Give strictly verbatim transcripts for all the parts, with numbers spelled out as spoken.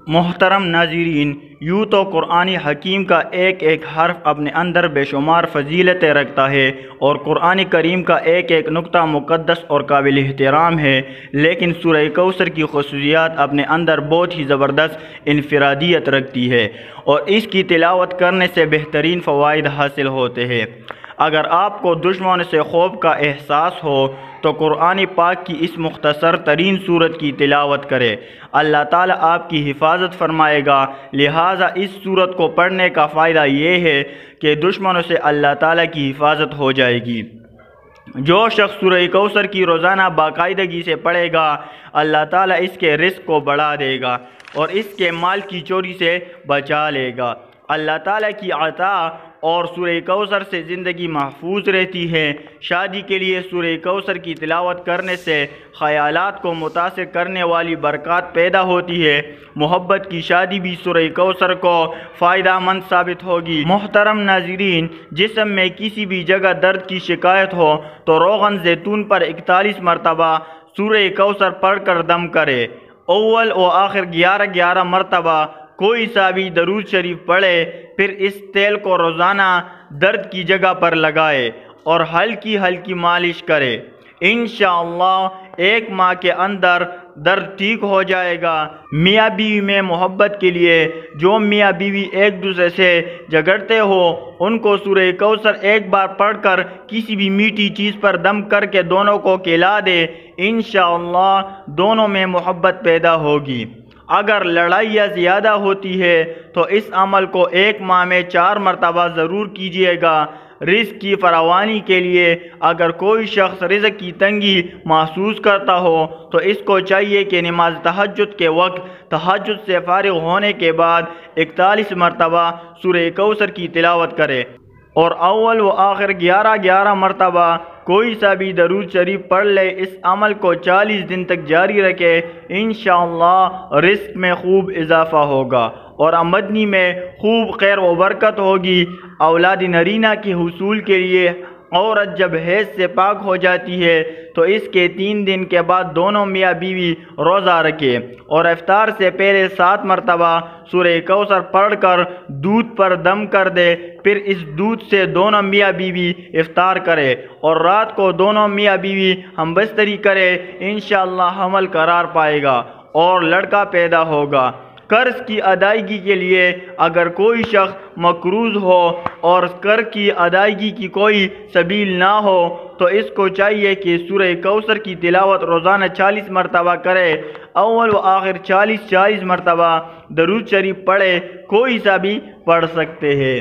محترم ناظرین، یوں تو قرآن حکیم کا ایک ایک حرف اپنے اندر بے شمار فضیلتیں رکھتا ہے اور قرآن کریم کا ایک ایک نقطہ مقدس اور قابل احترام ہے، لیکن سورہ کوثر کی خصوصیات اپنے اندر بہت ہی زبردست انفرادیت رکھتی ہے اور اس کی تلاوت کرنے سے بہترین فوائد حاصل ہوتے ہیں۔ اگر آپ کو دشمنوں سے خوف کا احساس ہو تو قرآن پاک کی اس مختصر ترین سورت کی تلاوت کرے، اللہ تعالیٰ آپ کی حفاظت فرمائے گا۔ لہٰذا اس سورت کو پڑھنے کا فائدہ یہ ہے کہ دشمنوں سے اللہ تعالیٰ کی حفاظت ہو جائے گی۔ جو شخص سورہ کوثر کی روزانہ باقاعدگی سے پڑھے گا، اللہ تعالیٰ اس کے رزق کو بڑھا دے گا اور اس کے مال کی چوری سے بچا لے گا۔ اللہ تعالیٰ کی عطا اور سورہ کوثر سے زندگی محفوظ رہتی ہے۔ شادی کے لیے سورہ کوثر کی تلاوت کرنے سے خیالات کو متاثر کرنے والی برکات پیدا ہوتی ہے۔ محبت کی شادی بھی سورہ کوثر کو فائدہ مند ثابت ہوگی۔ محترم ناظرین، جسم میں کسی بھی جگہ درد کی شکایت ہو تو روغن زیتون پر اکتالیس مرتبہ سورہ کوثر پڑھ کر دم کرے۔ اول و آخر گیارہ گیارہ مرتبہ کوئی سا بھی درود شریف پڑھے، پھر اس تیل کو روزانہ درد کی جگہ پر لگائے اور ہلکی ہلکی مالش کرے۔ انشاءاللہ ایک ماہ کے اندر درد ٹھیک ہو جائے گا۔ میاں بیوی میں محبت کے لیے جو میاں بیوی ایک دوسرے سے جھگڑتے ہو، ان کو سورہ کوثر ایک بار پڑھ کر کسی بھی میٹھی چیز پر دم کر کے دونوں کو کھلا دے، انشاءاللہ دونوں میں محبت پیدا ہوگی۔ اگر لڑائیاں زیادہ ہوتی ہے تو اس عمل کو ایک ماہ میں چار مرتبہ ضرور کیجیے گا۔ رزق کی فراوانی کے لیے اگر کوئی شخص رزق کی تنگی محسوس کرتا ہو تو اس کو چاہیے کہ نماز تہجد کے وقت تہجد سے فارغ ہونے کے بعد اکتالیس مرتبہ سورہ کوثر کی تلاوت کرے اور اول و آخر گیارہ گیارہ مرتبہ کوئی سا بھی درود شریف پڑھ لے۔ اس عمل کو چالیس دن تک جاری رکھے، انشاءاللہ رزق میں خوب اضافہ ہوگا اور آمدنی میں خوب خیر و برکت ہوگی۔ اولاد نرینہ کے حصول کے لیے عورت جب حیض سے پاک ہو جاتی ہے تو اس کے تین دن کے بعد دونوں میاں بیوی روزہ رکھے اور افطار سے پہلے سات مرتبہ سورہ کوثر پڑھ کر دودھ پر دم کر دے، پھر اس دودھ سے دونوں میاں بیوی افطار کرے اور رات کو دونوں میاں بیوی ہم بستری کرے، انشاءاللہ حمل قرار پائے گا اور لڑکا پیدا ہوگا۔ قرض کی ادائیگی کے لیے اگر کوئی شخص مقروض ہو اور قرض کی ادائیگی کی کوئی سبیل نہ ہو تو اس کو چاہیے کہ سورہ کوثر کی تلاوت روزانہ چالیس مرتبہ کرے، اول و آخر چالیس چالیس مرتبہ درود شریف پڑھے، کوئی سا بھی پڑھ سکتے ہیں۔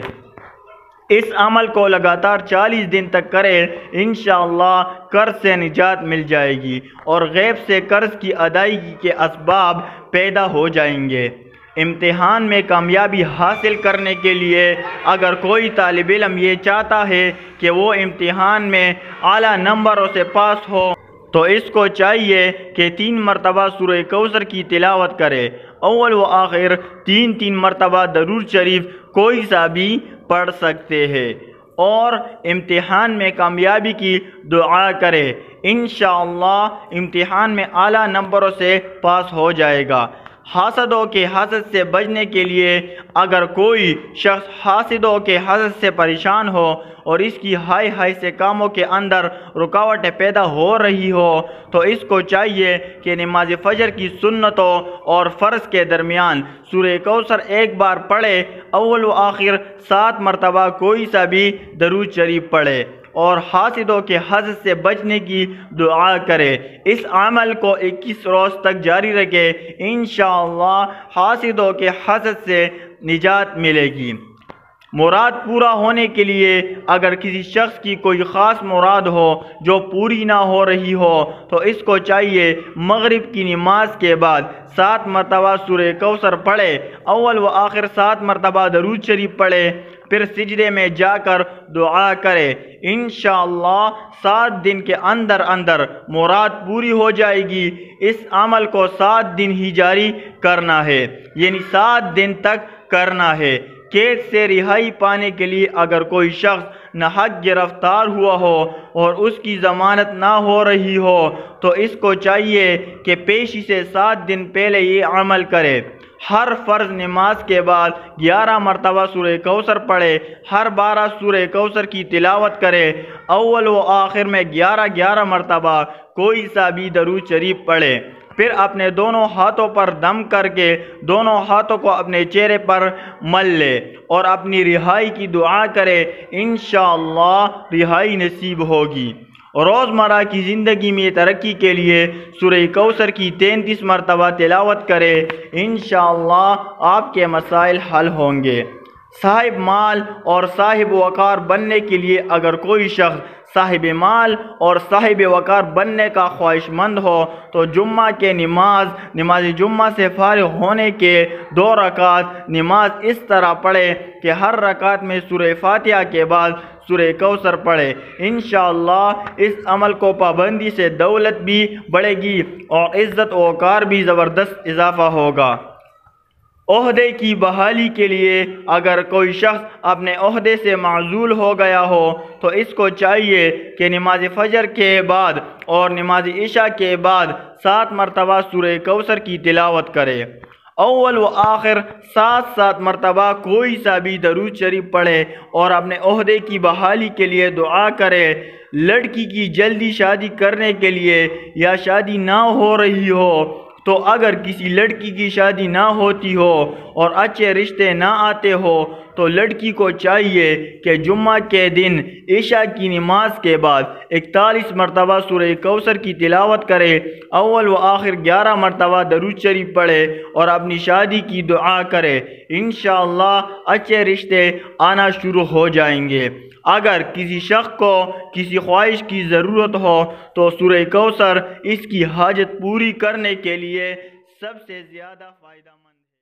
اس عمل کو لگاتار چالیس دن تک کرے، انشاءاللہ قرض سے نجات مل جائے گی اور غیب سے قرض کی ادائیگی کے اسباب پیدا ہو جائیں گے۔ امتحان میں کامیابی حاصل کرنے کے لیے اگر کوئی طالب علم یہ چاہتا ہے کہ وہ امتحان میں اعلیٰ نمبروں سے پاس ہو تو اس کو چاہیے کہ تین مرتبہ سورہ کوثر کی تلاوت کرے، اول و آخر تین تین مرتبہ درود شریف کوئی سا بھی پڑھ سکتے ہیں اور امتحان میں کامیابی کی دعا کرے، انشاءاللہ امتحان میں اعلیٰ نمبروں سے پاس ہو جائے گا۔ حاسدوں کے حسد سے بچنے کے لیے اگر کوئی شخص حاسدوں کے حسد سے پریشان ہو اور اس کی ہائے ہائے سے کاموں کے اندر رکاوٹیں پیدا ہو رہی ہو تو اس کو چاہیے کہ نماز فجر کی سنتوں اور فرض کے درمیان سورہ کوثر ایک بار پڑھے، اول و آخر سات مرتبہ کوئی سا بھی درود شریف پڑھے اور حاسدوں کے حسد سے بچنے کی دعا کرے۔ اس عمل کو اکیس روز تک جاری رکھے، انشاءاللہ حاسدوں کے حسد سے نجات ملے گی۔ مراد پورا ہونے کے لیے اگر کسی شخص کی کوئی خاص مراد ہو جو پوری نہ ہو رہی ہو تو اس کو چاہیے مغرب کی نماز کے بعد سات مرتبہ سورہ کوثر پڑھے، اول و آخر سات مرتبہ درود شریف پڑھے، پھر سجدے میں جا کر دعا کرے، انشاءاللہ سات دن کے اندر اندر مراد پوری ہو جائے گی۔ اس عمل کو سات دن ہی جاری کرنا ہے، یعنی سات دن تک کرنا ہے۔ قید سے رہائی پانے کے لیے اگر کوئی شخص ناحق گرفتار ہوا ہو اور اس کی ضمانت نہ ہو رہی ہو تو اس کو چاہیے کہ پیشی سے سات دن پہلے یہ عمل کرے۔ ہر فرض نماز کے بعد گیارہ مرتبہ سورہ کوثر پڑھے، ہر بارہ سورہ کوثر کی تلاوت کرے، اول و آخر میں گیارہ گیارہ مرتبہ کوئی سا بھی درود شریف پڑھے، پھر اپنے دونوں ہاتھوں پر دم کر کے دونوں ہاتھوں کو اپنے چہرے پر مل لے اور اپنی رہائی کی دعا کرے، انشاءاللہ رہائی نصیب ہوگی۔ روزمرہ کی زندگی میں ترقی کے لیے سورہ کوثر کی تینتیس مرتبہ تلاوت کرے، انشاءاللہ آپ کے مسائل حل ہوں گے۔ صاحب مال اور صاحب وقار بننے کے لیے اگر کوئی شخص صاحب مال اور صاحب وقار بننے کا خواہش مند ہو تو جمعہ کے نماز نماز جمعہ سے فارغ ہونے کے دو رکعت نماز اس طرح پڑھے کہ ہر رکعت میں سورہ فاتحہ کے بعد سورہ کوثر پڑھے، انشاءاللہ اس عمل کو پابندی سے دولت بھی بڑھے گی اور عزت و وقار بھی زبردست اضافہ ہوگا۔ عہدے کی بحالی کے لیے اگر کوئی شخص اپنے عہدے سے معزول ہو گیا ہو تو اس کو چاہیے کہ نماز فجر کے بعد اور نماز عشاء کے بعد سات مرتبہ سورہ کوثر کی تلاوت کرے، اول و آخر سات سات مرتبہ کوئی سا بھی درود شریف پڑھے اور اپنے عہدے کی بحالی کے لیے دعا کرے۔ لڑکی کی جلدی شادی کرنے کے لیے یا شادی نہ ہو رہی ہو تو اگر کسی لڑکی کی شادی نہ ہوتی ہو اور اچھے رشتے نہ آتے ہو تو لڑکی کو چاہیے کہ جمعہ کے دن عشاء کی نماز کے بعد اکتالیس مرتبہ سورہ کوثر کی تلاوت کرے، اول و آخر گیارہ مرتبہ درود شریف پڑھے اور اپنی شادی کی دعا کرے، انشاءاللہ اچھے رشتے آنا شروع ہو جائیں گے۔ اگر کسی شخص کو کسی خواہش کی ضرورت ہو تو سورہ کوثر اس کی حاجت پوری کرنے کے لیے سب سے زیادہ فائدہ مند ہے۔